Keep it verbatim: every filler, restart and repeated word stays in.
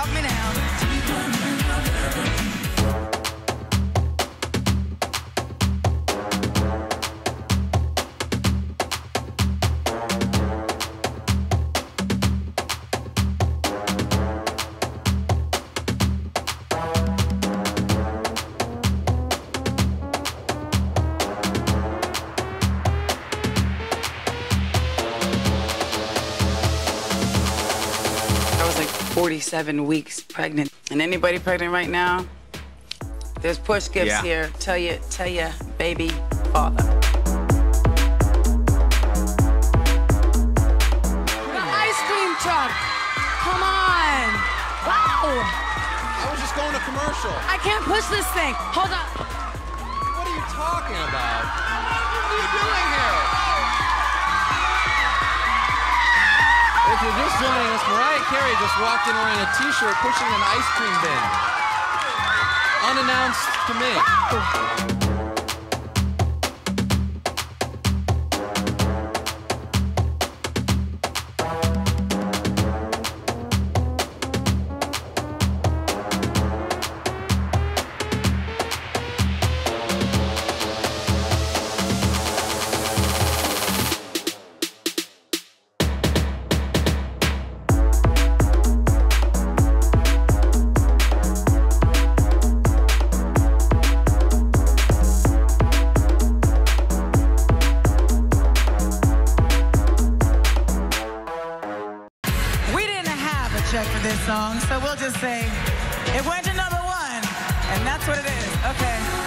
Talk me down. forty-seven weeks pregnant. And anybody pregnant right now, there's push gifts yeah. here. Tell you, tell you, baby father. The ice cream truck. Come on. Wow. I was just going to commercial. I can't push this thing. Hold on. What are you talking about? What are you doing here? If you're just joining us, Mariah Carey just walked in wearing a t-shirt pushing an ice cream bin. Unannounced to me. Wow. Check for this song, so we'll just say it went to number one, and that's what it is. Okay.